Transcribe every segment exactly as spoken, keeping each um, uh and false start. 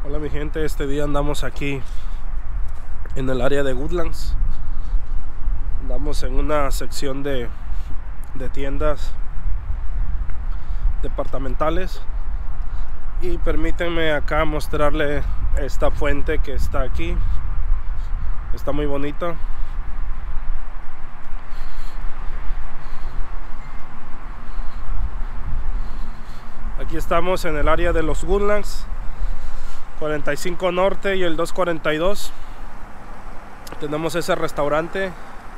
Hola mi gente, este día andamos aquí en el área de Woodlands. Andamos en una sección de, de tiendas departamentales. Y permítanme acá mostrarle esta fuente que está aquí. Está muy bonita. Aquí estamos en el área de los Woodlands, cuarenta y cinco Norte y el doscientos cuarenta y dos. Tenemos ese restaurante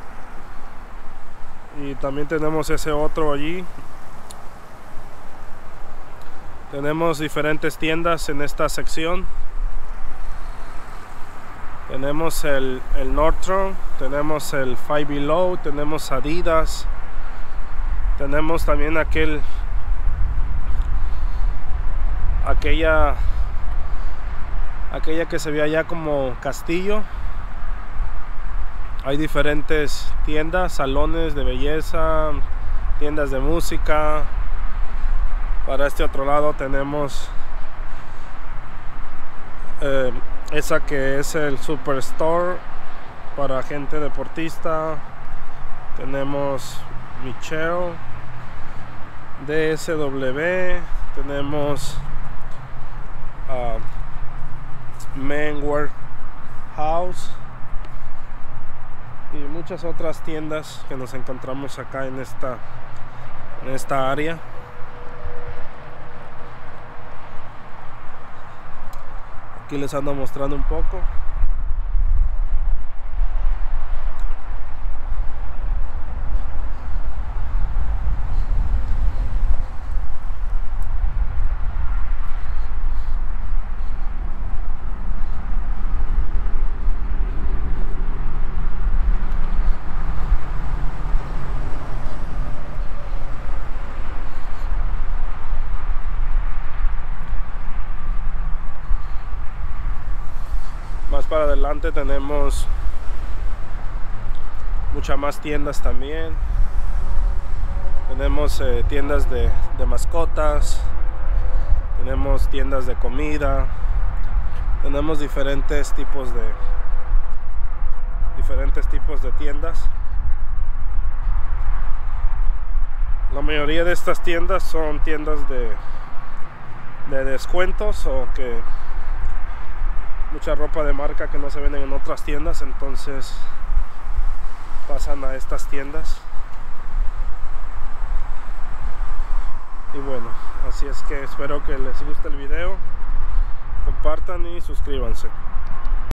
y también tenemos ese otro allí. Tenemos diferentes tiendas en esta sección. Tenemos el, el Nordstrom, tenemos el Five Below, tenemos Adidas, tenemos también aquel aquella aquella que se ve allá como castillo. Hay diferentes tiendas, salones de belleza, tiendas de música. Para este otro lado tenemos eh, esa que es el Superstore para gente deportista. Tenemos Michelle, D S W, tenemos uh, Men Warehouse y muchas otras tiendas que nos encontramos acá en esta en esta área. Aquí les ando mostrando un poco. Más para adelante tenemos muchas más tiendas también. Tenemos eh, tiendas de, de mascotas, tenemos tiendas de comida, tenemos diferentes tipos de diferentes tipos de tiendas. La mayoría de estas tiendas son tiendas de, de descuentos o que mucha ropa de marca que no se venden en otras tiendas, entonces pasan a estas tiendas. Y bueno, así es que espero que les guste el video, compartan y suscríbanse.